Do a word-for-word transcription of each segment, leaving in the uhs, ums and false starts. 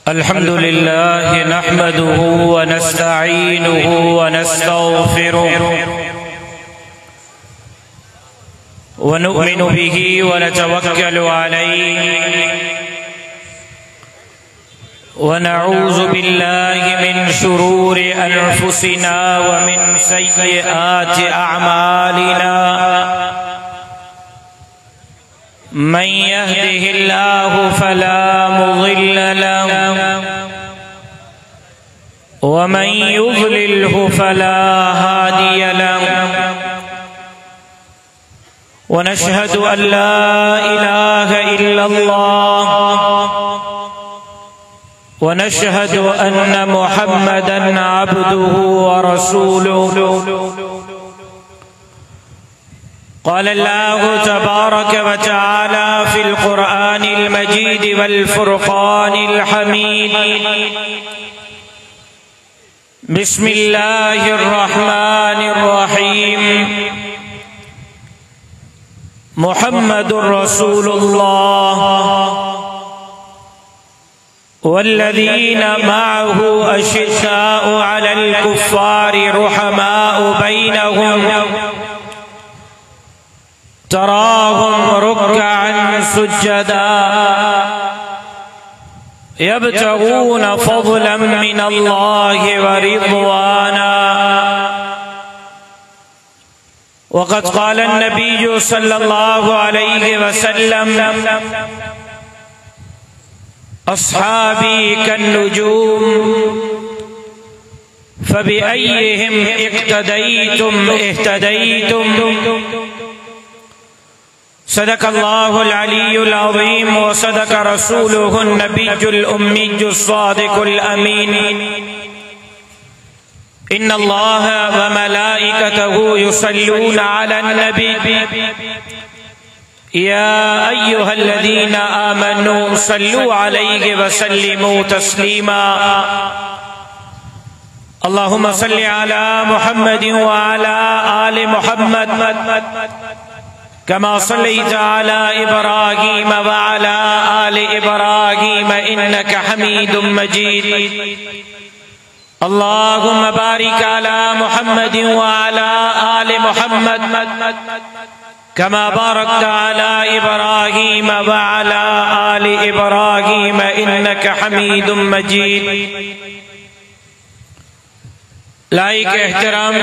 अल्हम्दुलिल्लाह नहमदुहु व नस्तईनुहु व नस्तगफिरुहु व नुमिनु बिही व नतवक्कलु अलैहि व नऊज़ु बिल्लाहि मिन शुरूरि अनफुसिना व मिन सय्यिआति अअमालिना। मन यहदिहिल्लाहु फला मुज़िल्ल लहु व मन युज़लिल्हु फला हादिय लहु व नशहदु अन ला इलाहा इल्लल्लाह व नशहदु अन्न मुहम्मदन अब्दुहु व रसूलुहु। क़ाल अल्लाहु तबारक व तआला फ़िल क़ुरआनिल मजीद वल फ़ुरक़ानिल हमीद। बिस्मिल्लाहिर रहमानिर रहीम। मुहम्मदुर रसूलुल्लाह वल्लज़ीना मअहु अशिद्दाउ अलल कुफ़्फ़ारि रुहमाउ बैनहुम तराहुम रुक्अन सुज्जदा यब्तगून फ़ज़लन मिनल्लाहि व रिज़वाना। वक़द क़ाल अन्नबिय्यु सल्लल्लाहु अलैहि वसल्लम अस्हाबी कन्नुजूम फ़बिअय्यिहिम इक़्तदैतुम इह्तदैतुम। सदक़ल्लाहुल अलीयुल अज़ीम व सदक़ रसूलुहुन नबियुल उम्मियुस सादिकुल अमीन। इन्नल्लाह व मलाइकतहु युसल्लूना अलन नबी या अय्युहल्लज़ीना आमनू सल्लू अलैहि व सल्लिमू तस्लीमा। अल्लाहुम्मा सल्लि अला मुहम्मदिन व अला आलि मुहम्मद कमा सल्लैता अला इब्राहीम व अला आलि इब्राहीम इन्नका हमीदुम मजीद। अल्लाहुम्मा बारिक अला मुहम्मदिन व अला आलि मुहम्मद कमा बारकता अला इब्राहीम व अला आलि इब्राहीम इन्नका हमीदुम मजीद। लाइक एहतराम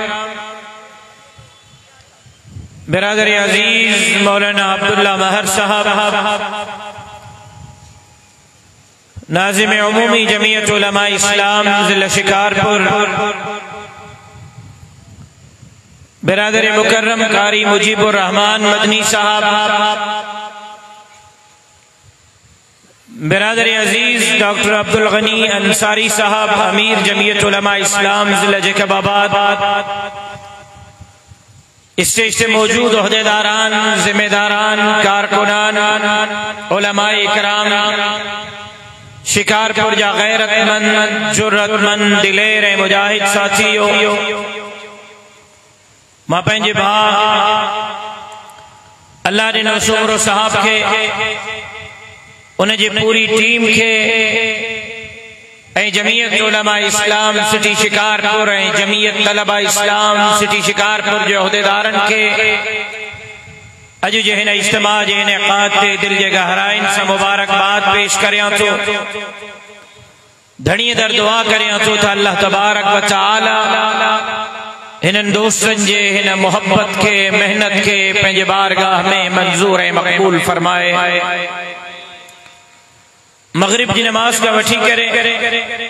बिरादर अजीज मौलाना अब्दुल्ला महर साहब, नाज़िम उमूमी जमीयत उलमा इस्लाम ज़िला शिकारपुर, बिरादर मुकर्रम कारी मुजीबुर रहमान मदनी साहब, बिरादर अजीज डॉक्टर अब्दुल गनी अंसारी साहब, अमीर जमीयत उलमा इस्लाम ज़िला जैकबाबाद, स्टेज से मौजूद ओहदेदारान, जिम्मेदारान, कारकुनान, उलमाए इकराम, शिकारपुर जा गैरतमंद जुर्रतमंद दिलेर मुजाहिद साथियों, मां पंहिंजे भाउ अल्लाह ॾिनो सुमरो साहब खे, उन जी पूरी टीम खे ऐं जमीयत उलमा इस्लाम सिटी शिकारपुर ऐं जमीयत तलबा इस्लाम सिटी शिकारपुर जे उहदेदारनि खे अॼु जे हिन इज्तिमा जे इनेकाद ते दिल जे गहराइनि सां मुबारकबाद पेश करियां थो। धणीअ दर दुआ करियां थो त अल्लाह तबारक व तआला हिननि दोस्तनि जे हिन मोहब्बत खे, मेहनत खे पंहिंजे बारगाह में मंज़ूर ऐं मक़बूल फरमाए। मग़रिब जी नमाज का वठी करे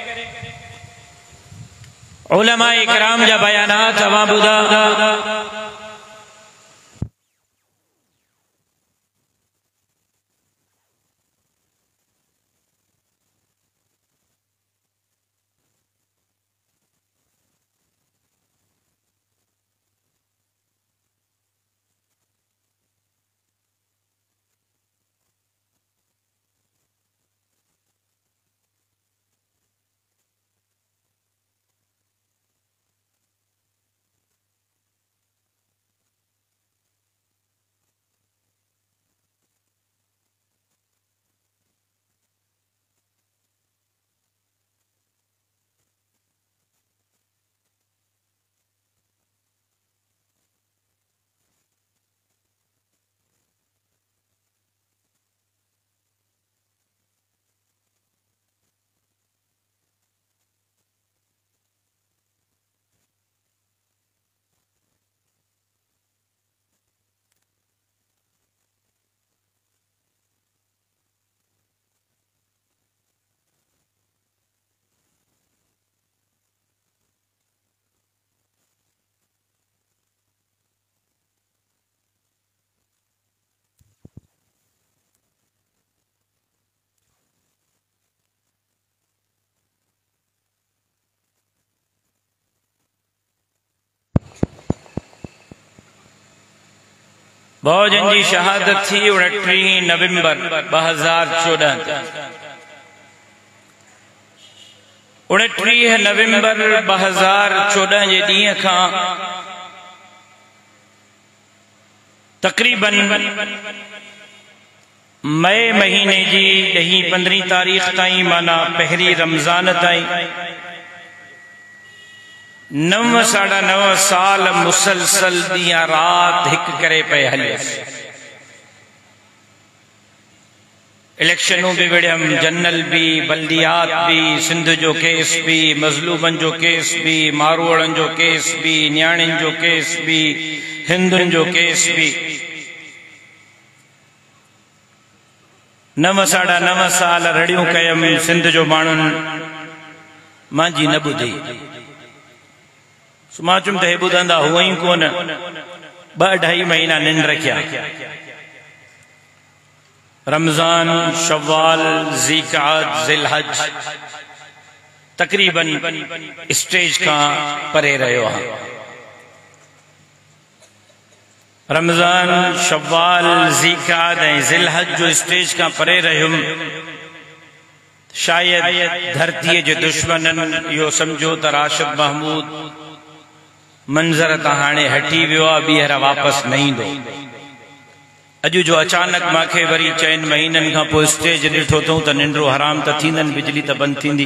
उलमा इकराम जा बयानात अवां ॿुधा। बहुजन जी शहादत थी उणटीह नवंबर ब हज़ार चौदह उणटीह नवंबर ब हज़ार चौदह जे ॾींहं खां तक़रीबन मई महीने जी ॾहीं पंद्रहीं तारीख़ ताईं माना पहिरीं रमज़ान ताईं नव साढ़ा नव साल मुसलसल ॾींहं रात हिक करे पे हले। इलेक्शनों भी विड़ियम, जनरल भी, बल्दियात भी, सिंध जो केस भी, मज़लूमन जो केस भी, मारवाड़न जो केस भी, न्याणिन जो केस भी, हिंदुन जो केस भी। नव साढ़ा नव साल रड़ियों कयम सिंध जो माण्हुन मांजी न ॿुधी। मां चुम त हे ॿुधंदा हुआ ई कोन, ब अढाई महीना निंड रखिया। रमजान, शव्वाल, ज़ीक़ात, ज़िलहज तकरीबन स्टेज का परे रहो हाँ। रमजान, शव्वाल, ज़ीक़ात ऐं ज़िलहज जो स्टेज का परे रहुम। शायद धरती जे दुश्मनन यो समझो त राशिद महमूद मंजर त हाणे हटी वियो आहे, ॿीहर वापस न ईंदो। अॼु जो अचानक मांखे वरी चइनि महीननि खां पोइ स्टेज ॾिठो अथऊं त निंड्रो हराम त थींदनि, बिजली त बंदि थींदी।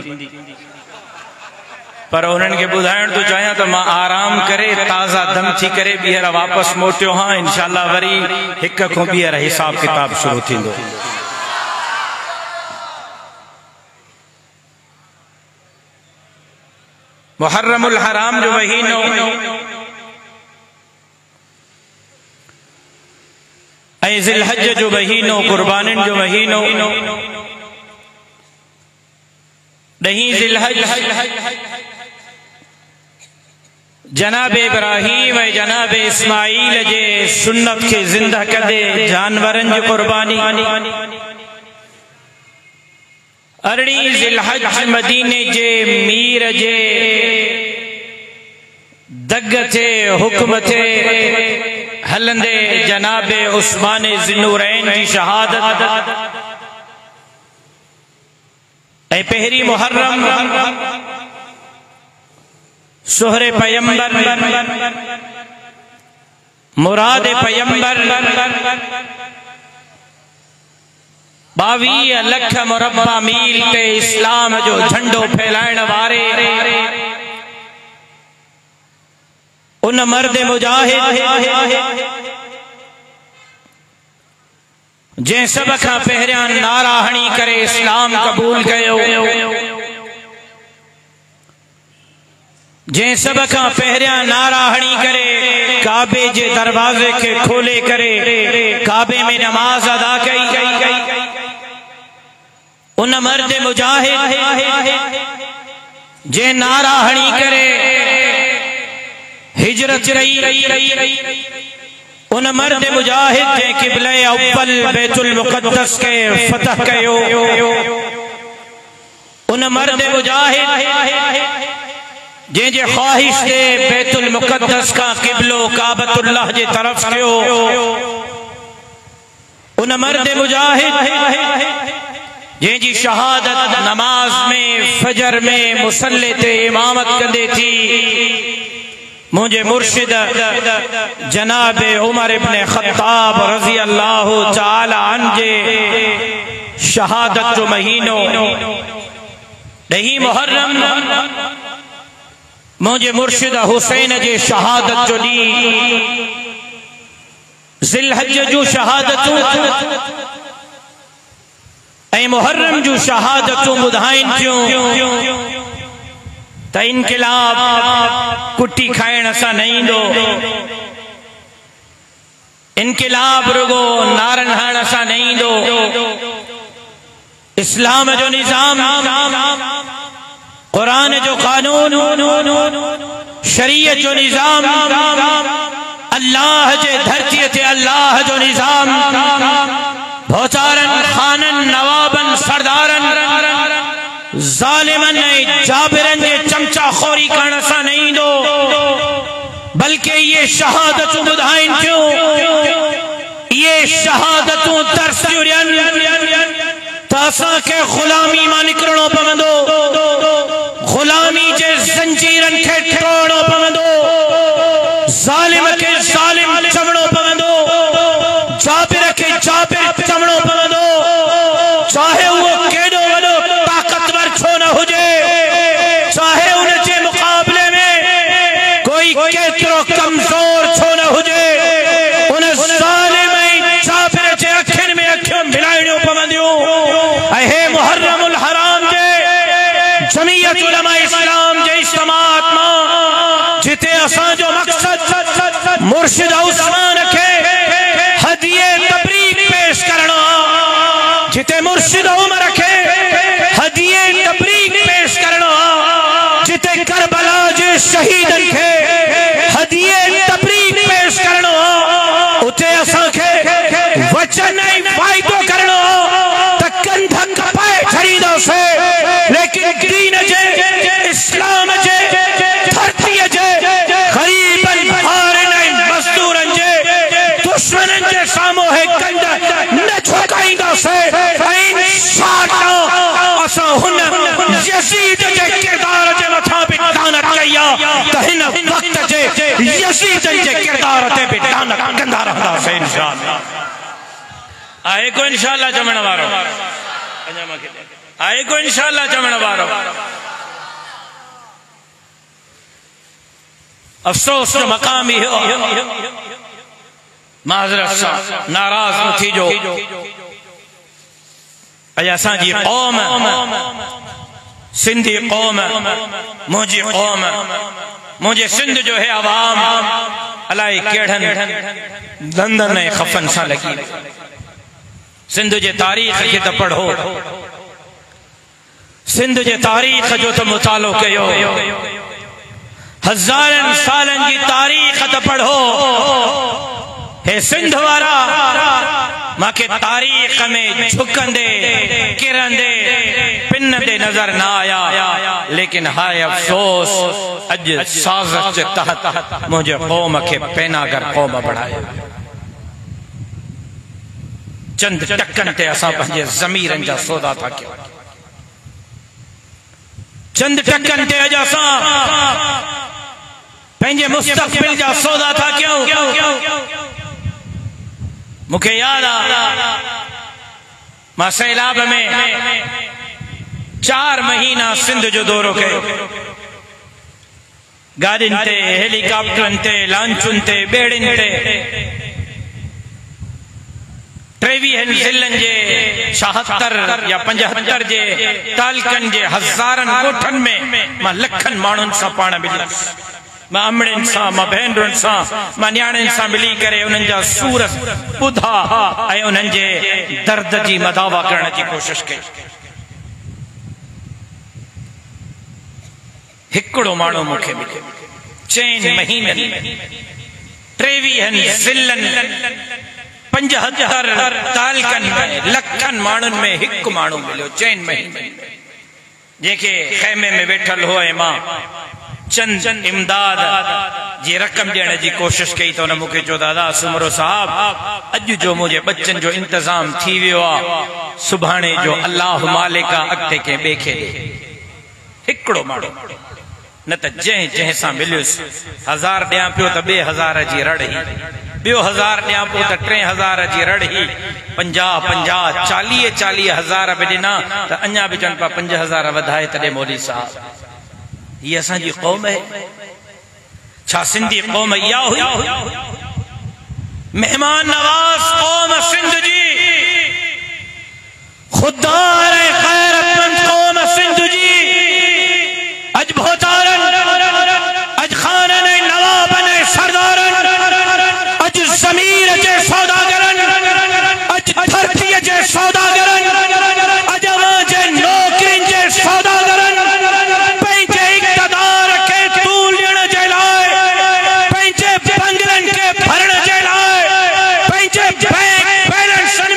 पर उन्हनि खे ॿुधाइण थो चाहियां त मां आराम करे ताज़ा दम थी करे ॿीहर वापसि मोटियो हाँ। इंशाअल्लाह वरी हिक खां ॿीहर हिसाब किताब शुरू थींदो। मुहर्रमुल हराम जो महीनो ऐं ज़िलहज जो महीनो, कुर्बानिन जो महीनो। ॾहीं ज़िलहज जनाब इब्राहीम ऐं जनाब इस्माईल जे सुन्नत खे ज़िंदा कंदे जानवरनि जी कुर्बानी। अरड़ी ज़िलहज मदीने जे मीर जे दग थे हुक्म थे हलंदे जनाब उस्मान ज़िन्नूरैन जी शहादत। ऐं पहिरीं मुहर्रम सोहरे पैगंबर मुराद पैगंबर बावीह लख मुरब्बा मील ते इस्लाम जो झंडो फैलाइण वारे उन मर्द मुजाहिद जंहिं सभ खां पहिरियां नारा हणी करे इस्लाम क़बूल कयो, जंहिं सभ खां पहिरियां नारा हणी करे काबे जे दरवाजे खे खोले करे काबे में नमाज अदा कई, उन मर्द मुजाहिद जे नारा हणी करे हिजरत रही, उन मर्द मुजाहिद जे क़िबले अव्वल बैतुल मुक़द्दस के फतह कयो, उन मर्द मुजाहिद जे जे ख्वाहिश से बैतुल मुक़द्दस का क़िबलो काबतुल्लाह जे तरफ कयो, उन मर्द मुजाहिद जे जी शहादत नमाज में फजर में मुसल्ले ते इमामत कंदे थी। मुझे मुर्शिद जनाब उमर इब्न खत्ताब रजी अल्लाह ताला अन्हु जे शहादत जो महीनो ॾहीं मुहर्रम मुझे मुर्शिद हुसैन जे शहादत जो ॾींहुं ज़िलहज जो शहादतूं ऐं मुहर्रम जो शहादतूं ॿुधाइनि थियूं त इनकलाब कुटी खाइण सां न ईंदो, इनकलाब रुगो नारन हणण सां न ईंदो। इस्लाम जो निज़ाम, कुरान जो कानून, शरीयत जो निज़ाम, अल्लाह जे धरती ते अल्लाह जो निज़ाम भोचारन खानन नवाबन सरदारन ज़ालिमन जाबिरन जे चमचा खोरी करण सां न ईंदो, बल्कि ये शहादत ॿुधाइनि थियूं शहादतूं दर्स असां के गुलामी मां निकरणो पवंदो, गुलामी जे जंजीरन के तोड़णो पवंदो, जालिम के जालिम चवणो पवंदो, जाबिर के जाबिर चवणो पवंदो, चाहे वो केडो वडो ताकतवर छो न हुजे, चाहे उन जे मुकाबले में कोई केतरो कमजोर छो न हुजे, उन जालिम जाबिर जे अखिन में अखियूं मिलाइणियूं पवंदियूं। हे मुहर्रमुल हराम जे जमीयत उलमा इस्लाम जे इज्तिमाअत मां जिते असां जो मकसद मुर्शिद उस्मान के हदिये तबरीक पेश करना, जिते मुर्शिद उमर के हदिये तबरीक पेश करना, जिते करबला जे शहीदन के हदिये तबरीक पेश करना, उते असां के वचन ऐं वाइदो करना कंधक पाए खरीदो से, लेकिन दीन जे इस्लाम जे धरती जे गरीबन हारन मजदूरन जे दुश्मनन जे सामो है कंध न झुकाइंदो से। इंशाअल्लाह असां हुन यजीद जे किरदार जे मथा पे लानत कया त हिन वक्त जे यजीद जे किरदार ते भी लानत कंदा रहंदा से इंशाअल्लाह। आए को इंशाअल्लाह जमण वारो, आए को इंशाअल्लाह जमण वारो। अफसोस जो मकाम ही हो, माजरत सां नाराज न थी जो अज असां जी कौम, सिंधी कौम, मुंहिंजी कौम, मुंहिंजे सिंध जो है अवाम अलाए केड़न दंदन ऐं खफन सां लगी। सिंध जे तारीख़ के तो पढ़ो, सिंध जे तारीख़ जो तो मुतालो कयो, हजारन सालन की तारीख़ तो पढ़ो। हे सिंध वारा माके तारीख़ में झुकंदे किरंदे पिनंदे नजर ना आया, लेकिन हाय अफसोस अज साज़त जे तहत मुझे कौम के पैनागर कौम बढ़ाया। चंद टकन ते असां पंहिंजे ज़मीरन जा सौदा था कयूं, चंद टकन ते अज असां पंहिंजे मुस्तक़बिल जा सौदा था कयूं। मूंखे याद आ मां सैलाब में चार महीना सिंध जो दौरो कयो, गाड़ियुनि ते, हेलीकॉप्टरनि ते, लांचुनि ते, बेड़ियुनि ते, टेवीह ज़िलनि जे छहत्तर या पंजहत्तर जे तालकनि जे हज़ारनि ॻोठनि में मां लखनि माण्हुनि सां पाण मिलियुसि। मां अमड़ियुनि सां, मां भेनरुनि सां, मां न्याणियुनि सां मिली करे उन्हनि जा सूर ॿुधा ऐं उन्हनि जे दर्द जी मदावा करण जी कोशिश कई। हिकिड़ो माण्हू मूंखे मिलियो चइनि महीननि में टेवीहनि ज़िलनि पंजहत्तर तालकनि में लखनि माण्हुनि में हिकु माण्हू मिलियो चइनि महीननि में, जेके ख़ैमे में वेठल हो ऐं मां चंद इमदाद जी रक़म ॾियण जी कोशिश कई त हुन मूंखे चयो दादा सुमरो साहब अॼु जो मुंहिंजे बच्चनि जो इंतज़ाम थी वियो आहे, सुभाणे जो अल्लाह मालिक अॻिते कंहिं ॿिए खे ॾे। हिकिड़ो माण्हू न त जंहिं जंहिं सां मिलियुसि हज़ार ॾियां पियो त ॿिए हज़ार जी रड़ही, ॿियो हज़ार ॾियां पियो त टे हज़ार जी रड़ही, पंजाह पंजाह चालीह चालीह हज़ार बि ॾिना त अञा बि चवनि पिया पंज हज़ार वधाए तॾहिं मोदी साहब। ये असांजी कौम है, छा सिंधी कौम इहा हुई? मेहमान नवाज कौम सिंध जी, खुददार गैरतमंद कौम सिंध जी, अज भोतारन, अज खानन नवाबन सरदारन, अज ज़मीर जे सौदागरन, अज धरती जे सौदागरन, अज अवां जे नौकरिन जे सौदागरन, बंगलन के भरण जे लाइ, पंहिंजे बैंक बैलेंस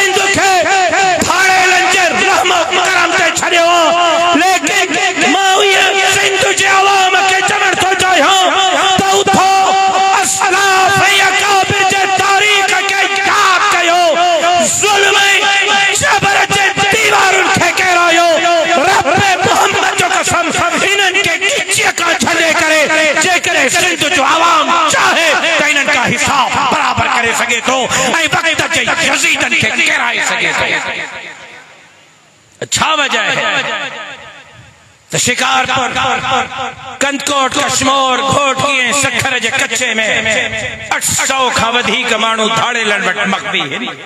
सिंध के थाड़े लंजे रहमत करम ते छड़ियो लेकिन माविया सिंध जे अवाम के चमन तो चाहियो तो उठो असलाफ या काबिर जे तारीख के याद कयो जुल्म जबर जे दीवारुन के कहरायो रब मोहम्मद जो कसम इनन के किचिया का छले करे जे करे सिंध जो अवाम चाहे तो इनन का हिसाब बराबर करे सके तो ऐ वक्त जे यजीदन के कहराए सके तो अच्छा वजह है तो शिकारपुर कंदकोट कश्मीर घोट किए सखर जे कच्चे में अठ सौ खां वधीक माण्हू धाड़े लन वट मकबी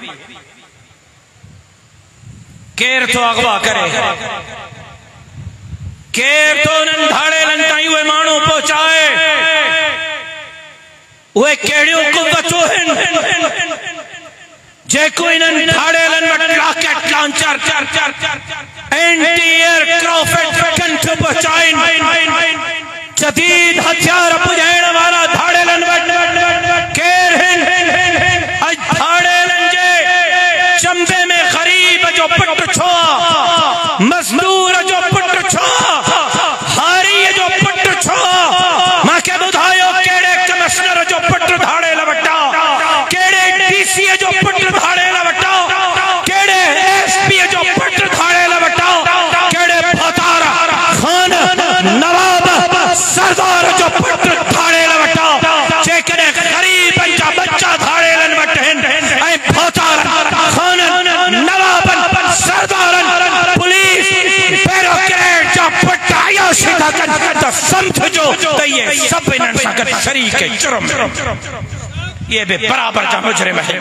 केर तो अगवा करे केर तो उन्हनि धाड़े लन ताईं उहे माण्हू पहुचाए उहे कहिड़ियूं कुवतूं आहिनि जेको इन्हनि धाड़े लन वट रॉकेट लॉन्चर एंटी एयरक्राफ्ट कंठ पहुचाइन जदीद हथियार पुजाइण वाला धाड़े लन वट केर आहिनि अॼु धाड़े लन जे चंबे में गरीब जो पुट छो मजदूर जो पुट छो हारी जो पुट छो मांखे ॿुधायो कहिड़े कमिश्नर जो पुट धाड़े लन वटा कहिड़े डीसी जो पुट धाड़े लन वटा कहिड़े एसपी जो पुट धाड़े लन वटा कहिड़े फतार खान नवाब सरदार जो पुट धाड़े लन वटा जेकॾहिं गरीबन जा बच्चा धाड़े लन वट आहिनि ऐं फतार खान नवाबन सरदारन पुलिस ब्यूरोक्रेट जा पुट आयाशी था कनि त समझो त इहे सभु इन्हनि सां गॾु शरीक जुर्म ये भी बराबर जा मुजरिम है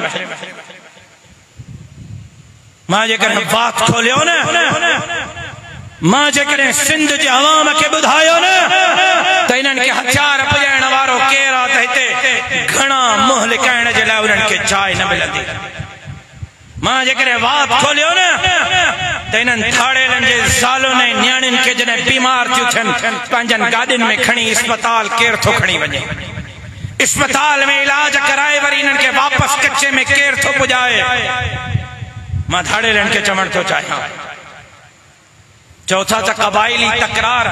मां जेकॾहिं बात खोलियो न मां जेकॾहिं सिंध जे अवाम खे ॿुधायो न त इन्हनि खे हथियार पुॼाइण वारो केरु आहे त हिते घणा मुंहुं लिकाइण जे लाइ उन्हनि खे जाइ न मिलंदी मां जेकॾहिं बात खोलियो न त इन्हनि थाड़ेलनि जे ज़ालुनि ऐं नियाणियुनि खे जॾहिं बीमार थियूं थियनि पंहिंजनि गाॾियुनि में खणी अस्पताल केरु थो खणी वञे अस्पताल में इलाज कराए वरी इन्हनि खे वापस कच्चे में केरु थो पुॼाए मां धाड़ेलनि खे चवण थो चाहियां चौथा त क़बाइली तकरार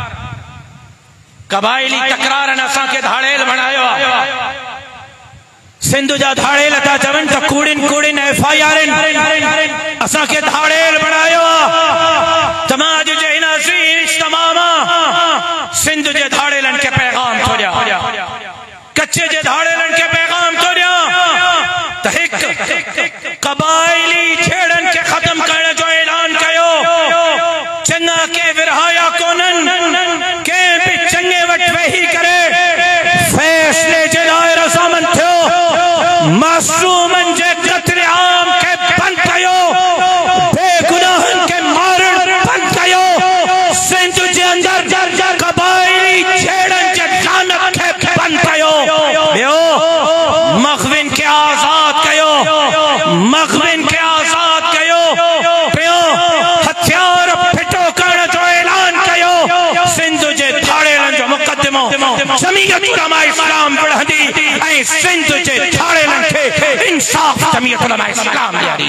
क़बाइली तकरारनि असांखे धाड़ेल बणायो आहे सिंध जा धाड़ेल था चवनि त कूड़िन कूड़िन एफ आई आर असांखे धाड़ेल बणायो आहे त मां अॼु जे हिन अज़ीम इज्तिमा मां सिंध जे धाड़ेलनि खे पैगाम थो ॾियां कच्चे जे धाड़ेलनि खे पैगाम थो ॾियां त हिकु क़बाइली छेड़नि खे ख़त्म करण जो ऐलान कयो चङा के विरहाया कोन्हनि कंहिं बि चङे वटि वेही करे फ़ैसिले जे लाइ रज़ामंद थियो मासूमनि जे क़त्ल आम खे बंदि कयो बेगुनाहनि खे मारणु बंदि कयो सिंध जे अंदरि क़बाइली छेड़नि जे लानत खे बंदि कयो ॿियो मग़विन खे आज़ाद कयो मग़विन खे आज़ाद कयो टियों हथियार फिटो करण जो ऐलान कयो सिंध जे धाड़ेलनि जो मुक़दमो जमीयत उलमा इस्लाम पढ़ंदी ऐं सिंध जे धाड़ेलनि खे इंसाफ़ जमीयत उलमा इस्लाम ॾियारी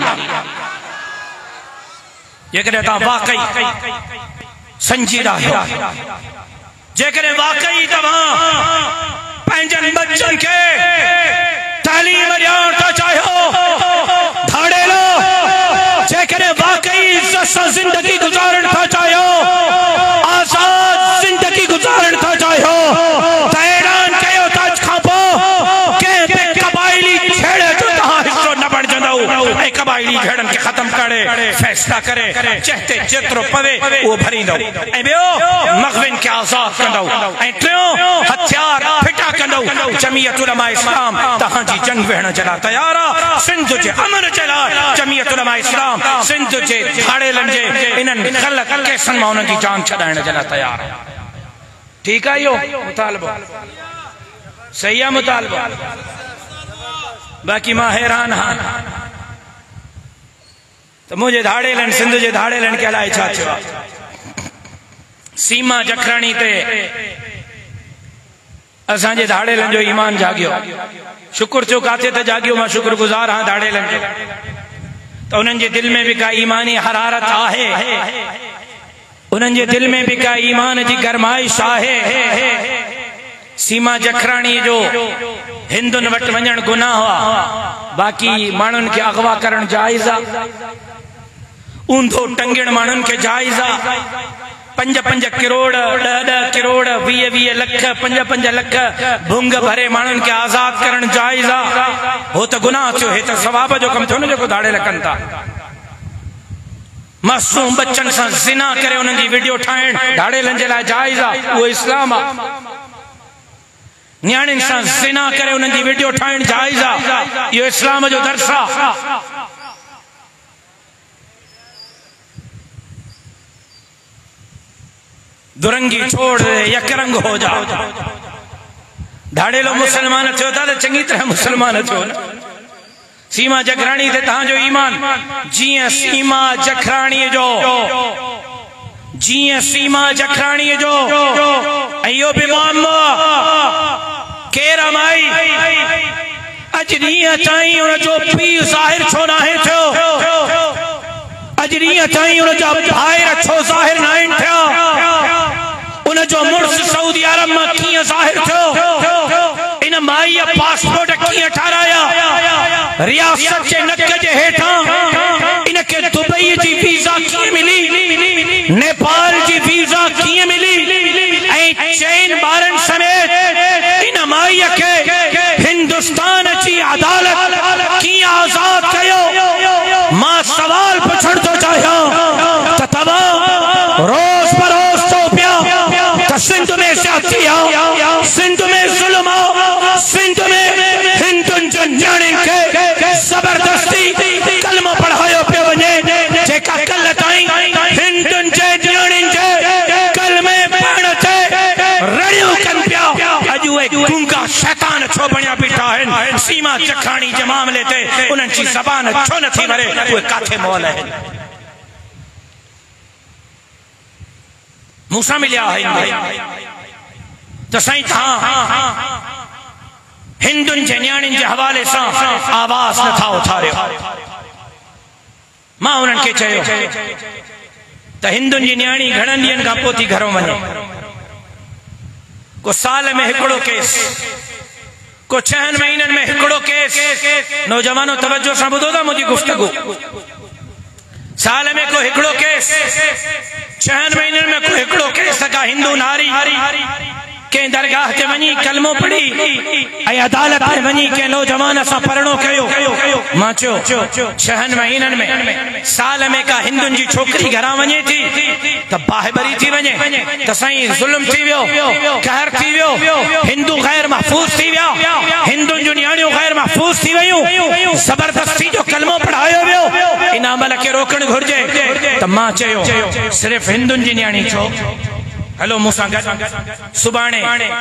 जेकॾहिं तव्हां वाक़ई संजीदा आहियो जेकॾहिं वाक़ई तव्हां पंहिंजनि बच्चनि खे तालीम ॾियण था चाहियो धाड़ेलो जेकॾहिं वाक़ई इज़्ज़त सां ज़िंदगी गुज़ारण था चाहियो आज़ाद ज़िंदगी गुज़ारण था चाहियो त ऐलान कयो त अॼु खां पोइ कंहिं बि क़बाइली छेड़े जो तव्हां हिसो न बणिजंदव ऐं क़बाइली छेड़नि खे ख़त्म करे फ़ैसिला करे चहते जेतिरो पवे उहो भरींदव ऐं ॿियो मग़विन खे आज़ाद कंदव ऐं टियों हथियार फिटा कंदव जमीयत उलमा इस्लाम तव्हांजी जंग वेहण जे लाइ तयार आहे सिंध जे अमन जे लाइ जमीयत उलमा इस्लाम सिंध जे धाड़ेलनि जे इन्हनि ग़लत केसनि मां उन्हनि जी जान छॾाइण जे लाइ तयार आहे ठीक है यो मुतालबो सही है मुतालबो बाकी मां हैरान हाँ तो मुझे धाड़ेलन सिंध जे धाड़ेलन के अलाए छा थियो सीमा जखराणी ते असांजे धाड़ेलन जो ईमान जागियो शुक्र थियो काथे ते जागियो मां शुक्रगुजार हाँ धाड़ेलन जो तो उन्हनि जे दिल में भी का ईमानी हरारत आहे, उन्हनि जे दिल में भी का ईमान जी गरमाइश आहे। सीमा जखराणी जो हिंदुनि वटि वञण गुनाह हुआ, बाकी माण्हुनि खे अगवा करण जाइज़ आहे, ऊंधो टंगण माण्हुनि खे जाइज़ आहे। पंज पंज किरोड़ ॾह ॾह किरोड़ वीह वीह लख पंज पंज लख भुंग भरे माण्हुनि खे आज़ाद करण जाइज़ आहे। हो त गुनाह थियो, हे त सवाब जो कमु थियो न जेको दाड़े लकनि था। मासूम बच्चन सां ज़िना करे उन्हनि जी वीडियो ठाहिण दाड़ेलनि जे लाइ जाइज़ आहे, उहो इस्लाम आहे। न्याणियुनि सां ज़िना करे उन्हनि जी वीडियो ठाहिण जाइज़ आहे, इहो इस्लाम जो दर्स आहे। दुरंगी छोड़ दे, यकरंग हो जा। दाड़ेलो मुसलमान थियो था त चङी तरह मुसलमान थियो न। सीमा जखराणी ते तव्हांजो ईमान जीअं सीमा जखराणी जो, जीअं सीमा जखराणी जो इहो बि मामलो केरु माई अॼु ॾींहं ताईं उन जो पीउ ज़ाहिर छो नाहे थियो, अॼु ॾींहं ताईं उन जा भाइर छो ज़ाहिर न आहिनि थिया, उन जो मुड़ुस सऊदी अरब में कीअं ज़ाहिर थियो, इन माई पासपोर्ट कीअं ठाराया, रियासत जे नक जे हेठां इनके दुबई जी वीजा कीअं मिली, नेपाल जी वीजा कीअं मिली, ऐं चइनि ॿारनि समेत इन माई खे हिंदुस्तान जी अदालत कीअं आज़ाद कयो। मां सवाल पुछण थो चाहियां त तव्हां रोज़ बरोज़ तो पिया त सिंध में ज्यादती आ, सिंध में ज़ुल्म आ, सिंध में हिंदुनि जो न्याणियुनि खे ज़बरदस्ती कलमो पढ़ायो पियो वञे, जेका कल्ह ताईं हिंदुनि जे न्याणियुनि जे कलमे पढ़ण ते रड़ियूं कनि पिया, अॼु उहे गूंगा शैतान छो बणिया बीठा आहिनि। सीमा जखराणी जे मामले ते उन्हनि जी ज़बान छो नथी वरे, उहे काथे मोल आहिनि। मूंसां मिलिया आहिनि त साईं तव्हां हिंदुनि जे न्याणियुनि जे हवाले सां आवाज़ नथा उथारियो। मां उन्हनि खे चयो त हिंदुनि जी न्याणी घणनि ॾींहंनि खां पोइ थी घरों वञे, को साल में हिकिड़ो केस, को छहनि महीननि में हिकिड़ो केस। नौजवानों तवज्जो सां ॿुधो था मुंहिंजी गुफ्तगू। साल में को हिकिड़ो केस, छहनि महीननि में को हिकिड़ो केस। का हिंदू नारी के दरगाह ते वञी कलमो पढ़ी ऐं अदालत में वञी के नौजवान सां परणो कयो। मां चयो छहनि महीननि में साल में का हिंदुनि जी छोकिरी घरां वञे थी त बाहिबरी थी वञे त साईं ज़ुल्म थी वियो, कहर थी वियो, हिंदू गैर महफूज़ थी विया, हिंदुनि जूं न्याणियूं गैर महफूज़ थी वयूं, ज़बरदस्ती जो कलमो पढ़ायो वियो। इन अमल खे रोकणु घुर्जे। त मां चयो सिर्फ़ हिंदुनि जी न्याणी छो, हलो मूंसां गॾु सुभाणे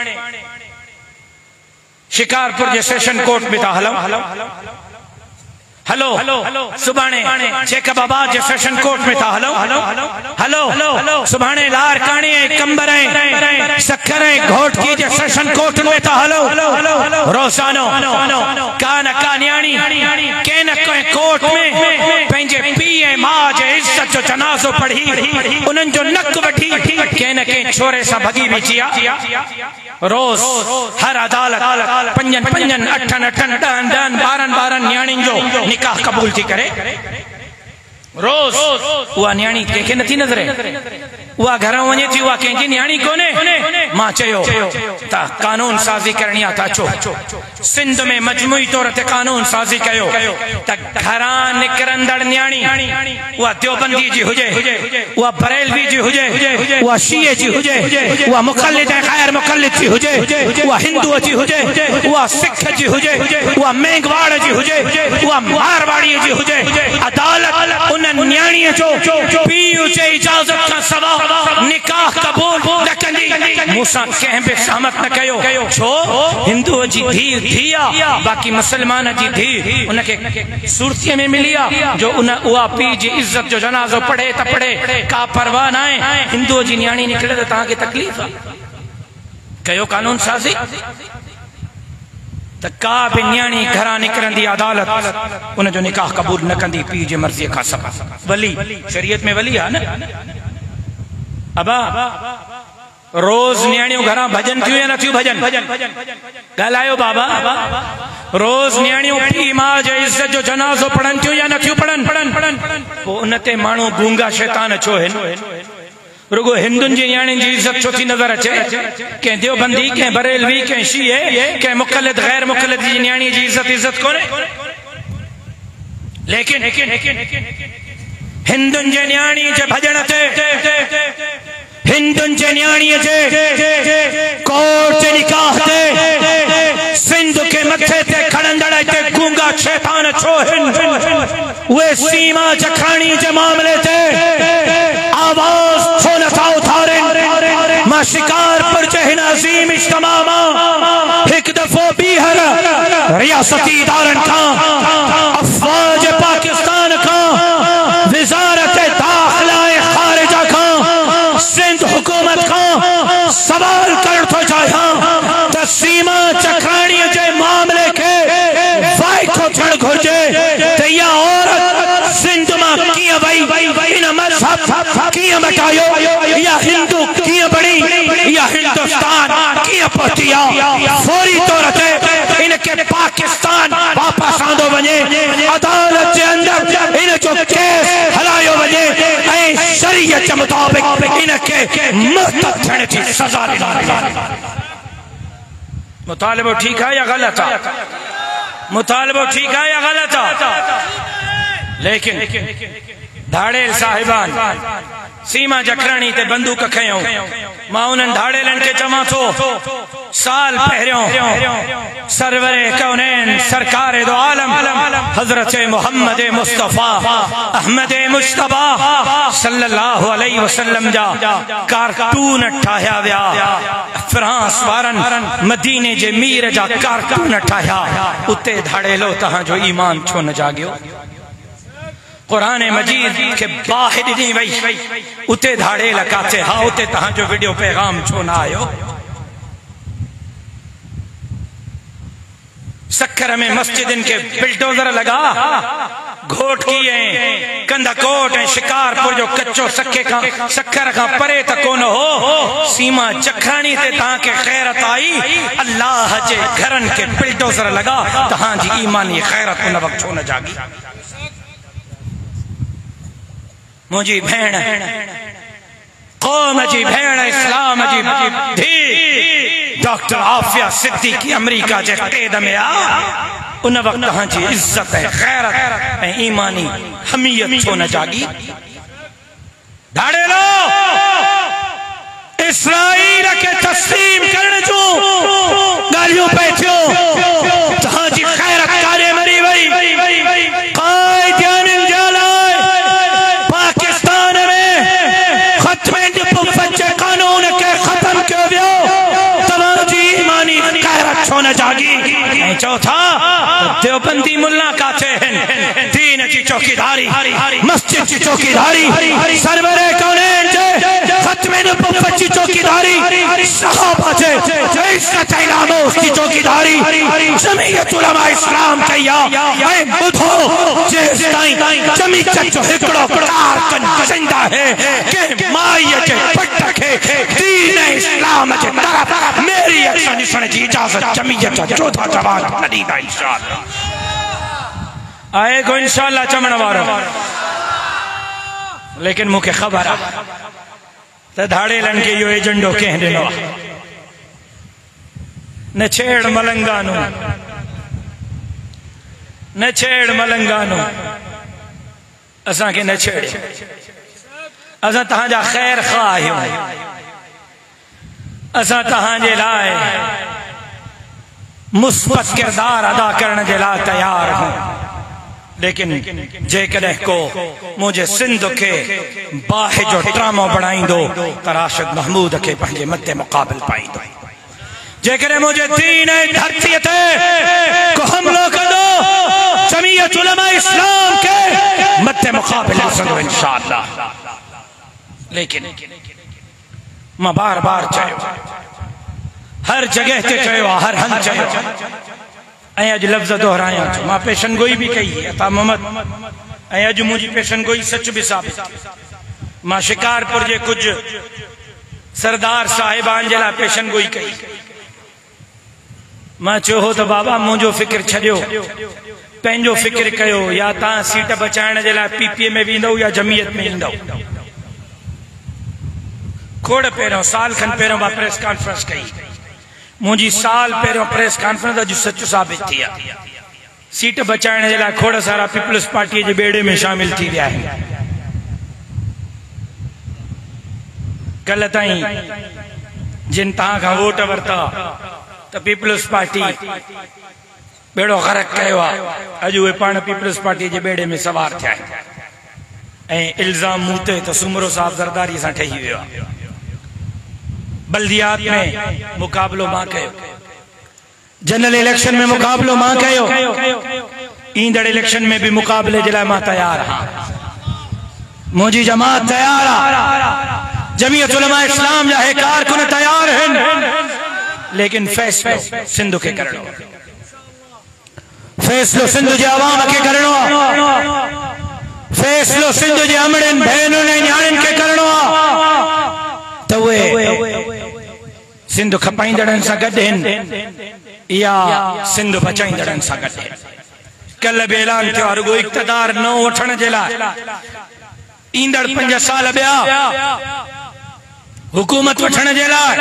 शिकारपुर जे सेशन कोर्ट में था हलूं। हलो सुभाणे शेखाबाद जे सेशन कोर्ट में था हलूं। हलो सुभाणे लारकाणी ऐं कंबर ऐं सखर ऐं घोटकी जे सेशन कोर्ट में था हलूं। रोज़ानो का न का न्याणी कंहिं न कंहिं कोर्ट में पंहिंजे पीउ ऐं माउ जे इज़त जो जनाज़ो पढ़ी उन्हनि जो नक वठी कंहिं न कंहिं छोरे सां भॻी वेची आहे। रोज़ हर अदालत पंजन पंजन अठन अठन ॾहनि ॾहनि ॿारहनि ॿारहनि न्याणियुनि जो निकाह कबूल थी करे। रोज़ उहा न्याणी कंहिंखे नथी नज़रे, उहा घरों वञे थी, उहा कंहिंजी न्याणी कोन्हे। मां चयो त कानून साज़ी करणी आहे त अचो सिंध में मजमूई तौर ते कानून साज़ी कयो त घरां निकिरंदड़ न्याणी उहा देवबंदी जी हुजे, उहा बरेलवी जी हुजे, उहा शीए जी हुजे, उहा मुख़ल्लिद ऐं ग़ैर मुख़ल्लिद जी हुजे, उहा हिंदूअ जी हुजे, उहा सिख जी हुजे, उहा मेंघवाड़ जी हुजे, उहा मारवाड़ीअ जी हुजे। अदालत उन न्याणीअ जो पीउ जे इजाज़त खां सवाइ निकाह कबूल न कंदी। मूंसां कंहिं बि सहमत न कयो। छो? हिंदूअ जी धीउ थी आहे, बाक़ी मुसलमान जी धीउ उनखे सुर्तीअ में मिली आहे जो उन उहा पीउ जी इज़त जो जनाज़ो पढ़े त पढ़े, का परवाह न आहे। हिंदूअ जी न्याणी निकिरे त तव्हांखे तकलीफ़ आहे। कयो कानून साज़ी त का भी न्याणी घरां निकरंदी अदालत उन जो निकाह कबूल न कंदी पीउ जी मर्ज़ी खां सवा। वली शरीयत में वली आहे न। अबा रोज न्याणियों घरां भजन थियूं या न थियूं? भजन ॻाल्हायो बाबा। रोज न्याणियों पीउ माउ जे इज़त जो जनाज़ो पढ़नि थियूं या न थियूं पढ़नि? पोइ उन ते माण्हू गूंगा शैतान छो आहिनि? रुगो हिंदुनि जी न्याणियुनि जी इज़त छो थी नज़र अचे? कंहिं देवबंदी, कंहिं बरेलवी, कंहिं शीए, कंहिं मुक़लिद गैर मुक़लिद जी न्याणी जी इज़त इज़त कोन्हे। लेकिन हिंदुनि जे न्याणी जे भजन ते, हिंदुनि जे न्याणीअ जे कोर्ट जे निकाह ते, सिंध के मथे ते खणंदड़ ते गूंगा शैतान छो आहिनि? उहे सीमा जखाणी जे मामले ते आवाज़ छो नथा उथारनि? मां शिकारपुर जे हिन अज़ीम इज्तिमा मां हिकु दफ़ो ॿीहर रियासती इदारनि खां, अफ़वाज पाकिस्तान खां, वज़ारत दाख़िला ख़ारिजा खां, सिंध हुकूमत खां सवाल करण थो चाहियां त सीमा चखराणीअ जे मामले खे वाइको थियणु घुरिजे त इहा औरत सिंध मां कीअं वई, इन मज़हब कीअं मटायो, इहा हिंदू कीअं बणी, इहा हिंदुस्तान कीअं पहुती आहे। फौरी तौर ते इनके पाकिस्तान वापस आंदो वञे, अदालत जे अंदर इन जो केस हलायो वञे ऐं शरीयत जे मुताबिक़ इनके मुर्तद थियण जी सज़ा ॾिनी। मुतालिबो ठीक है या गलत है? मुतालिबो ठीक है या गलत है? लेकिन धाड़ेल साहिबान सीमा जखराणी ते बंदूक खयों। मां उन्हनि धाड़ेलनि खे चवां थो, साल पहिरियों सरवरे कौनैन सरकार दो आलम हजरत मोहम्मद मुस्तफा अहमद मुश्तबा सल्लल्लाहु अलैहि वसल्लम जा कारटून ठाहिया विया। फ्रांस वारनि मदीने जे मीर जा कारटून ठाहिया। उते धाड़ेलो तहांजो ईमान छो न जागियो? कुरान मजीद के बाहि ॾिनी वई, उते धाड़ेल काथे? हा, उते तहांजो वीडियो पैगाम छो न आयो? सखर में मस्जिदन के बिल्डोजर लगा, घोट किए कंदकोट ऐं शिकारपुर जो कच्चो सखे खां सखर खां परे त कोन हो। सीमा चखराणी ते तहांखे खैरत आई, अल्लाह जे घरनि के बिल्डोजर लगा, तहांजी ईमानी खैरत उन वक़्त छो न जागी? मुझी भेण, कौम जी भेण, इस्लाम जी धी डॉक्टर आफिया सिद्दीकी अमेरिका जे कैद में आ। उन वक्त तहांजी इज्जत ऐं गैरत ऐं ईमानी हमीयत छो न जागी? धाड़ेलो इसराइल के तस्लीम करण जूं ॻाल्हियूं पे थियो, तहांजी गैरत काॾे मरी वई? काइदियन जे लाइ पाकिस्तान में खत्मे जे कानून के खत्म कयो वियो, तव्हांजी ईमानी गैरत छो न जागी? ऐं चौथा, देवबंदी मुल्ला काथे आहिनि? दीन जी चौकीदारी, मस्जिद जी चौकीदारी, सरवरे कौनैन जे खत्मे नबुव्वत जी चौकीदारी, सहाबा जे इज्जत ऐं नामूस जी चौकीदारी जमीयत उलमा इस्लाम कई आहे। ऐं ॿुधो, जेस ताईं जमीयत जो हिकिड़ो कारकन जिंदा है के माईअ जे पट खे दीन इस्लाम जे तरफ़ मेरी अखि ॾिसण जी इजाज़त जमीयत जा चौथा जवाब न ॾींदा इंशाअल्लाह। आए को इंशाअल्लाह चवण वारो। लेकिन मूंखे ख़बर आहे त धाड़ेलनि खे इहो एजेंडो कंहिं ॾिनो आहे। न छेड़ मलंगानो, न छेड़ मलंगानो, असांखे न छेड़। असां तहांजा ख़ैर ख़्वाह आहियूं, असां तहांजे लाइ मुस्बत किरदार अदा करण जे लाइ तैयार हूं। लेकिन जेकॾहिं को मुझे सिंध के बाहि जो ड्रामो बणाईंदो त राशिद महमूद के पंहिंजे मथे मुक़ाबिल पाईंदो। जेकॾहिं मुझे दीन ऐं धरती ते को हमलो कंदो, जमीयत उलमा इस्लाम के मथे मुक़ाबिल ॾिसंदो इंशाअल्लाह। लेकिन मां बार बार चयो, हर जगह ते चयो, हर हंध चयो, ऐं अॼु लफ़्ज़ दोहरायां थो। मां पेशन गोई भी कई अता मोहम्मद ऐं अॼु मुंहिंजी पेशन गोई सच भी साबित। मां शिकारपुर जे कुछ सरदार साहिबान जे लाइ पेशन गोई कई। मां चयो हो त बाबा मुंहिंजो फिक्र छॾियो, पंहिंजो फिक्र कयो, या तव्हां सीट बचाइण जे लाइ पीपीए में वेंदव या जमीयत में ईंदव। खोड़ पहिरियों साल खन पहिरियों मां प्रेस कॉन्फ्रेंस कई। मुंहिंजी साल पहिरियों प्रेस कॉन्फ्रेंस अॼु सच साबित थी आहे। सीट बचाइण जे लाइ खोड़ सारा पीपल्स पार्टी जे बेड़े में शामिल थी विया आहिनि। कल ताईं जिन तव्हां खां वोट वरिता त पीपल्स पार्टी बेड़ो ग़रक़ कयो आहे, अॼु उहे पाण पीपल्स पार्टी जे बेड़े में सवार थिया आहिनि ऐं इल्ज़ाम मूं ते त सुमरो साहब ज़रदारी सां ठही वियो आहे। बल्दियात में मुक़ाबलो मां कयो, जनरल इलेक्शन में मुक़ाबलो मां कयो, ईंदड़ इलेक्शन में भी मुक़ाबले जे लाइ मां तैयार आहियां। मुंहिंजी जमात तैयार आहे, जमीयत उलमा इस्लाम जा हे कारकुन तैयार आहिनि, लेकिन फैसलो सिंध खे करणो आहे। फैसलो सिंध जे अवाम खे करणो आहे। फैसलो सिंध जे अमड़नि भेनरुनि ऐं न्याणियुनि खे करणो आहे त उहे सिंध खपाईंदड़नि सां गॾु आहिनि या सिंध बचाईंदड़नि सां गॾु आहिनि। कल बि ऐलान थियो आहे रुगो इक़्तिदार न वठण जे लाइ ईंदड़ पंज साल ॿिया हुकूमत वठण जे लाइ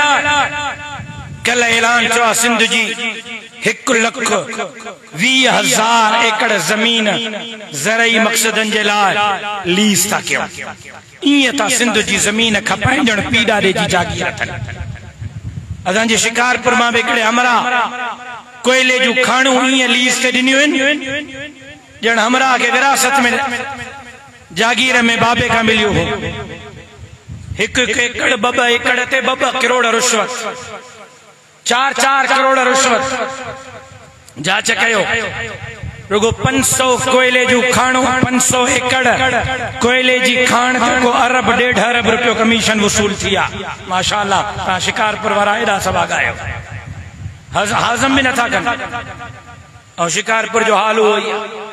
कल ऐलान थियो आहे सिंध जी हिकु लख वीह हज़ार एकड़ ज़मीन ज़रई मक़सदनि जे लाइ लीज़ था कयूं। ईअं था सिंध जी ज़मीन खपाईंदड़ पीड़ा ॾे जी जागीर अथनि। असांजे शिकारपुर मां बि हिकिड़े हमरा कोयले जूं खाणूं ईअं लीज़ ते ॾिनियूं आहिनि ॼण हमरा खे विरासत में जागीर में बाबे खां मिलियो हो। हिकु हिकु एकड़ ॿ ॿ एकड़ ते ॿ ॿ करोड़ रुश्वत, चार चार करोड़ रुश्वत। जांच कयो रुगो पंज सौ कोयले जूं खाणूं, पंज सौ एकड़ कोयले जी खाण ते को अरब ॾेढ अरब रुपयो कमीशन वसूल थी आहे। माशाअल्लाह तव्हां शिकारपुर वारा एॾा सभा ॻायो, हाज़म बि नथा कनि। ऐं शिकारपुर जो हाल उहो ई आहे।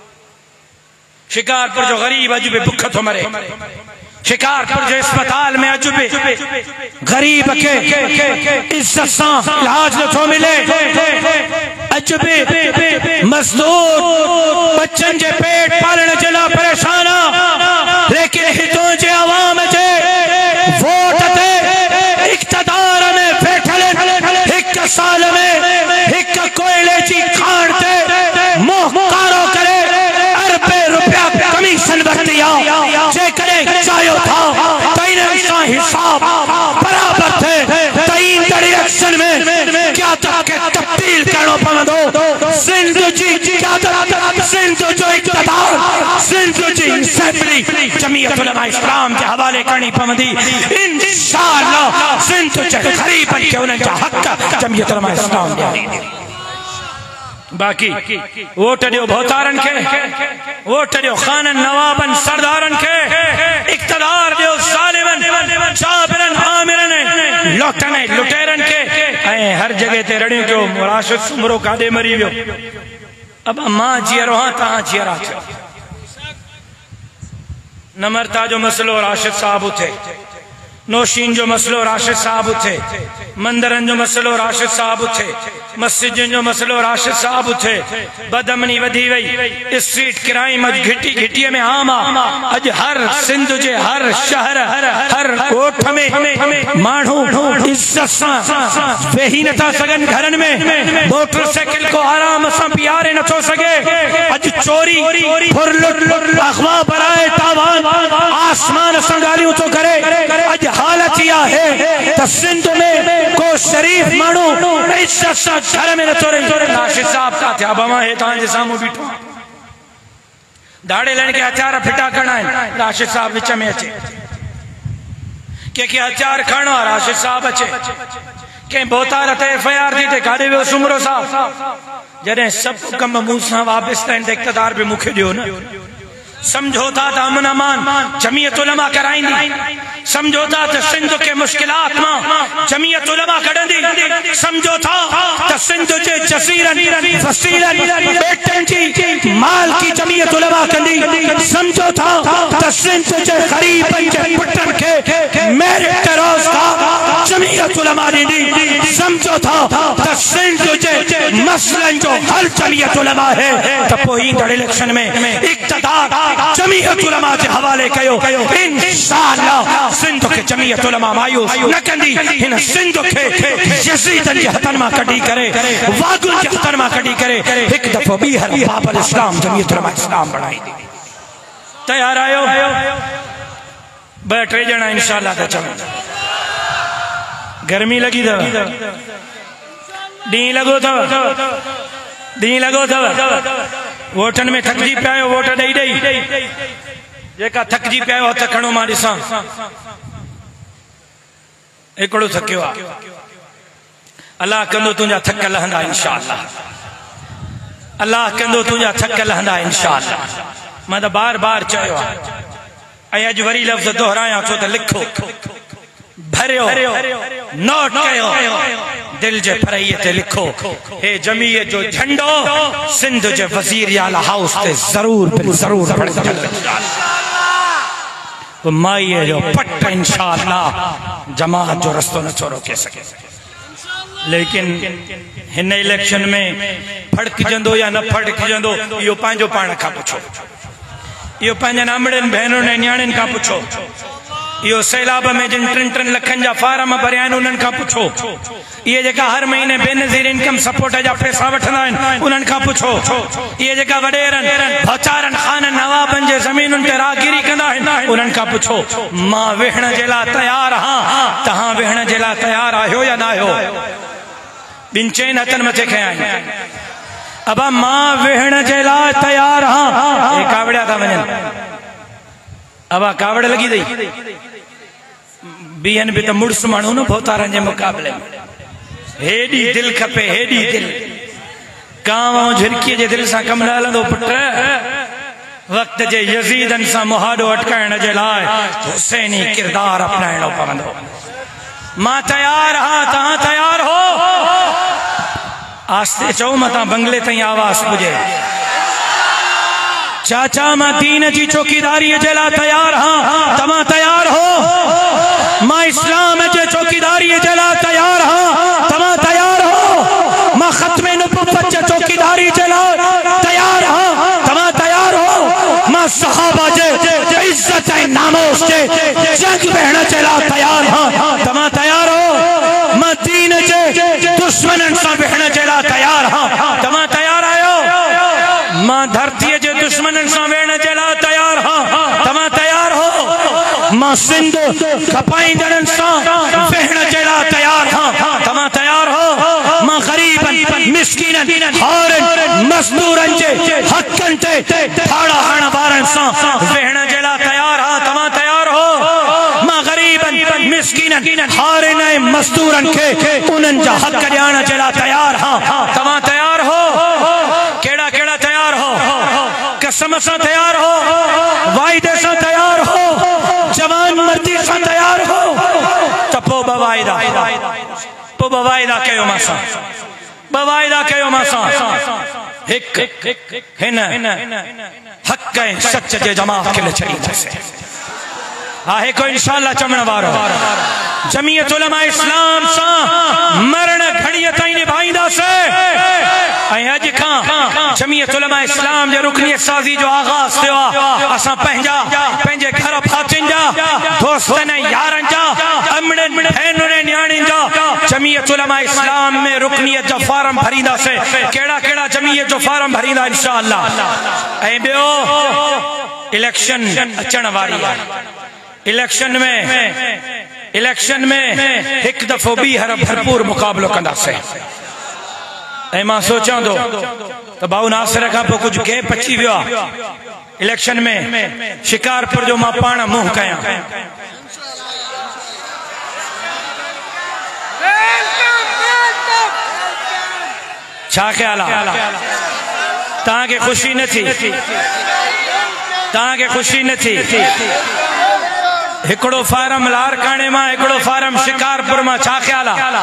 शिकारपुर जो गरीब अॼु बि बुख थो मरे। शिकारपुर जे अस्पताल में अॼु बि गरीब खे इज्जत सां इलाज नथो मिले। अॼु बि मज़दूर बच्चन जे पेट पालण जे लाइ परेशान आहे, लेकिन हितों जे अवाम जे वोट ते इक़्तिदार में वेठल हिकु साल में हिकु कोयले जी खाण ते मुहकारो करे अरबे रुपया कमीशन वरती आहे। जेकॾहिं चाहियो था त इन्हनि सां हिसाब बराबर थिए त ईंदड़ इलेक्शन में क़यादत खे तब्दील करणो पवंदो। सिंध जी क़यादत, सिंध जो इक़्तिदार, सिंध जी असेंबली जमीयत उलमा इस्लाम जे हवाले करणी पवंदी। इंशाअल्लाह सिंध जे गरीबनि खे उन्हनि जा हक़ जमीयत उलमा इस्लाम ॾींदी। बाकी वोट ॾियो भोतारन खे, वोट ॾियो खानन नवाबन सरदारन खे, इक़्तिदार ॾियो ज़ालिमन जाबिरन आमिरन लुटन लुटेरन खे। ऐं हर जगह ते रड़ियो कयो राशिद सुमरो काॾे मरी वियो। अब मां जीअरो आहियां, तव्हां जीअरा थियो। नम्रता जो मसलो राशिद साहब उथे, नौशीन जो मसलो राशिद साहब उथे, मंदिरन जो मसलो राशिद साहब उथे, मस्जिदन जो मसलो राशिद साहब उथे। बदमनी वधी वई, स्ट्रीट क्राइम अॼु घिटी घिटीअ में आम आहे। अॼु हर सिंध जे हर शहर हर ॻोठ में माण्हू इज़त सां वेही नथा सघनि घरनि में, मोटरसाइकिल को आराम सां बीहारे नथो सघे। अॼु चोरी फुरलुट अगवा बराए तावान आसमान सां ॻाल्हियूं थो करे। अॼु हालत इहा है त सिंध में को शरीफ माण्हू इज़त सां घर में नथो रही। राशिद साहब का थिया बमा है तव्हांजे साम्हूं बीठो, दाड़े लण के हथियार फिटा करना है, राशिद साहब विच में अचे। कंहिंखे हथियार खणो आहे, राशिद साहब अचे। कंहिं बोतार ते एफ आई आर थी ते काॾे वियो सुमरो साहब। जॾहिं सभु कम मूं सां वापसि आहिनि त इक़्तिदार बि मूंखे ॾियो न। समझौता था अमन अमान जमीयत उलमा कराईंदी, समझौता त सिंध के मुश्किलात मां जमीयत उलमा कढंदी, समझौता त सिंध जे जसीरन वसीरन बेटन जी माल की जमीयत उलमा कंदी, समझौता त सिंध जे गरीबन जे पुटन के मेरिट रोज का जमीयत उलमा दी, समझौता त सिंध जे मसलन जो हल जमीयत उलमा है। त पोइ ईंदड़ इलेक्शन में इक़्तिदार जमीयत उलमा के हवाले कयो, इंशाअल्लाह सिंध के जमीयत उलमा मायूस न कंदी, हिन सिंध के यजीदन जे हथन मां कढी करे, वागुन जे हथन मां कढी करे एक दफो बीहर बाबल इस्लाम जमीयत उलमा इस्लाम बनाईंदी। तैयार आयो? ब टे ॼणा इंशाअल्लाह त चवनि। गर्मी लगी अथव, ॾींहुं लॻो अथव, ॾींहुं लॻो अथव, वोटन में थकजी पिया आहियो, वोट ॾेई ॾेई जेका थकजी पिया आहियो हथ खणो, मां ॾिसां हिकिड़ो थकियो आहे। अल्लाह कंदो तुंहिंजा थक लहंदा इंशाअल्लाह, अल्लाह कंदो तुंहिंजा थक लहंदा इंशाअल्लाह। मां त बार बार चयो आहे ऐं अॼु वरी लफ़्ज़ दोहरायां छो त लिखो, भरियो, नोट कयो, दिल जे फरईअ ते लिखो, हे जमीयत जो झंडो सिंध जे वज़ीर आला हाउस ते जरूर जरूर माईअ जो पट इंशाअल्लाह जमात जो रस्तो न छोड़ो के सके। लेकिन हिन इलेक्शन में फड़कजंदो या न फड़कजंदो इहो पंहिंजो पाण खां पुछो, इहो पंहिंजनि अमड़नि भेनरुनि ऐं न्याणियुनि खां पुछो, इहो सैलाब में जिन टिन टिन लखनि जा फार्म भरिया आहिनि उन्हनि खां पुछो, इहे जेका हर महीने बेनज़ीर इनकम सपोर्ट जा पैसा वठंदा आहिनि उन्हनि खां पुछो, इहे जेका वॾेरनि भचारनि खाननि नवाबनि जे ज़मीनुनि ते राहगीरी कंदा आहिनि उन्हनि खां पुछो। मां वेहण जे लाइ तयारु आहियां, तव्हां वेहण जे लाइ तयारु आहियो या न आहियो? ॿिनि चइनि हथनि मथे खयां आहिनि। अब मां वेहण जे लाइ तयारु आहियां, हे कावड़िया था वञनि, अब कावड़ लगी दई बीहन भी तो मुड़स मानू न भोतारन जे मुकाबले में हेडी दिल खपे, हेडी दिल कांव झिरकी जे दिल सा कम न हलंदो पुट। वक्त जे यजीदन सा मुहाडो अटकाइण जे लाइ हुसैनी किरदार अपनाइणो पवंदो। मां तयार हां, तव्हां तयार हो? आस्ते चओ, मतां बंगले ताईं आवाज़ पुजे। चाचा मां दीन जी चौकीदारी जे लाइ तयार हां, तव्हां तयार हो? मां इस्लाम जे चौकीदारी जे लाइ तयार हां, तव्हां तयार हो? मां ख़त्मे नबुव्वत जे चौकीदारी जे लाइ तयार हां, तव्हां तयार हो? मां सहाबा जे इज्जत ऐं नामोस जे जंग बहण जे लाइ तयार हां, तव्हां तयार हो? मां दीन जे दुश्मननि सां बहण जे लाइ तयार हां, तव्हां तयार आहियो? मां धरती जे दुश्मननि सां वेहण जे लाइ तयार हां, तव्हां तयार हो? मां सिंध खपाईंदड़नि सां वेहण जे लाइ तयार हां, तव्हां तयार हो? मां ग़रीबनि मिस्कीननि हारनि मज़दूरनि जे हक़नि ते ठाड़ा हणण वारनि सां वेहण जे लाइ तयार हां, तव्हां तयार हो? मां ग़रीबनि मिस्कीननि हारनि ऐं मज़दूरनि खे उन्हनि जा हक़ ॾियण जे लाइ तयार हां, तव्हां तयार हो? केड़ा केड़ा तयार हो? कसम सां तयार हो? वाइदे सां तयार हो? जवान मर्दी सां तयार हो? त पोइ ॿ वाइदा, पोइ ॿ वाइदा कयो मां सां, ॿ वाइदा कयो मां सां। हिकु हिन हक़ ऐं सच जे जमात खे छॾींदासीं, आहे को इंशाअल्लाह चवण वारो। जमीयत उलमा इस्लाम सां मरण घड़ीअ ताईं निभाईंदासीं। ऐं अॼु खां जमीयत उलमा इस्लाम जे रुकनियत साज़ी जो आगाज़ थियो आहे। असां पंहिंजा पंहिंजे घर फातियुनि जा, दोस्तनि ऐं यारनि जा, अमड़नि भेनरुनि न्याणियुनि जा जमीयत उलमा इस्लाम में रुकनियत जा फार्म भरींदासीं। कहिड़ा कहिड़ा जमीयत जो फार्म भरींदा इंशाअल्लाह। ऐं ॿियो, इलेक्शन अचण वारी आहे। इलेक्शन में इलेक्शन में एक दफो बीहर भरपूर मुकाबलो कंदासीं। ऐं मां सोचां थो त भाऊ नासिर खां पोइ कुझु गैप अची वियो आहे इलेक्शन में। शिकारपुर जो मां पाण मुंहुं कयां। छा ख्याल आहे? तव्हांखे ख़ुशी न थी? ताके खुशी न थी। हिकड़ो फार्म लारकाने मां, हिकड़ो फार्म शिकारपुर मां, छा ख्याल आहे?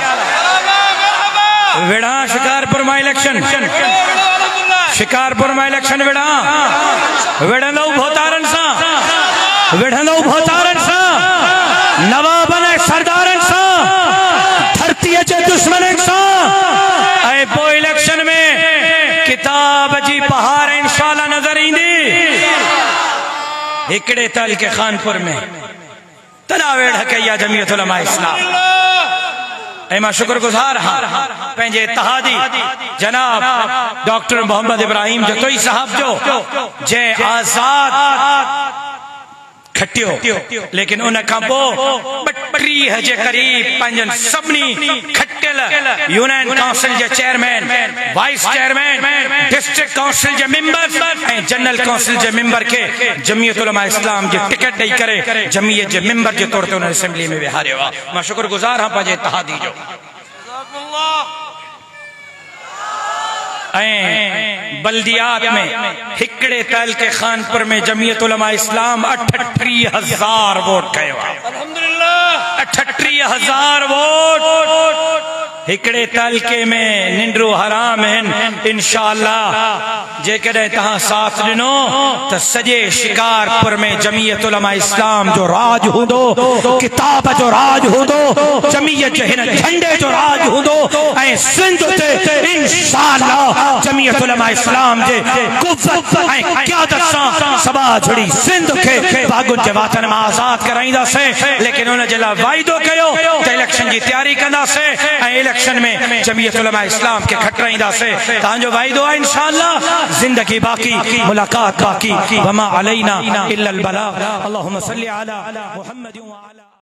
विढ़ा शिकारपुर मां इलेक्शन, शिकारपुर मां इलेक्शन विढ़ा विढ़ंदो भोतारन सां, विढ़ंदो भोतारन सां, नवाबन ऐं सरदारन सां, धरतीअ जे दुश्मनन सां। ऐं पोइ इलेक्शन में किताब जी बहार इंशाअल्लाह नजर ईंदी। हिकड़े तल के खानपुर में तना वेढ़ कई जमीयत उलमा इस्लाम। ऐं मां शुक्रगुजार हाँ पंहिंजे इत्तेहादी जनाब डॉक्टर मोहम्मद इब्राहिम जतोई साहब जो जे आजाद खटियो, लेकिन उन खां पोइ टीह जे करीब पंहिंजनि सभिनी खटियल यूनियन काउंसिल जे chairman, vice chairman, district council जे मेंबर ऐं जनरल काउंसिल जे मेंबर के जमीयत उलमा इस्लाम जी टिकट ॾेई करे जमीयत जे मेंबर जे तौर ते उन्हनि असेंबली में विहारियो आहे। मां शुक्रगुजार हाँ पंहिंजे इत्तेहादी जो। ऐं बल्दियात में हिकड़े तल के खानपुर में जमीयत उलमा इस्लाम अठटीह हजार वोट कयो आहे। अल्हम्दुलिल्लाह अठटीह हजार वोट हिकड़े तलके में निंड्रो हराम है। इंशाअल्लाह जेकॾहिं तहां साथ ॾिनो त सॼे शिकारपुर में जमीयत उलमा इस्लाम जो राज हूंदो, किताब जो राज हूंदो, जमीयत जे हिन झंडे जो राज हूंदो ऐं सिंध ते इंशाअल्लाह जमीयत उलमा इस्लाम जे कुव्वत ऐं क़यादत सां सभा जुड़ी सिंध खे बागुन जे वातन मां आज़ाद कराईंदासीं। लेकिन उन जे लाइ वाइदो कयो त इलेक्शन जी तैयारी कंदासीं ऐं इलेक्शन में जमीयत उलमा इस्लाम के खटराईंदासीं। तव्हांजो वाइदो आहे इंशाअल्लाह। जिंदगी बाकी, मुलाकात बाकी। वमा अलैना इल्लल बलाग। अल्लाहुम्मा सल्ली अला मुहम्मद व अला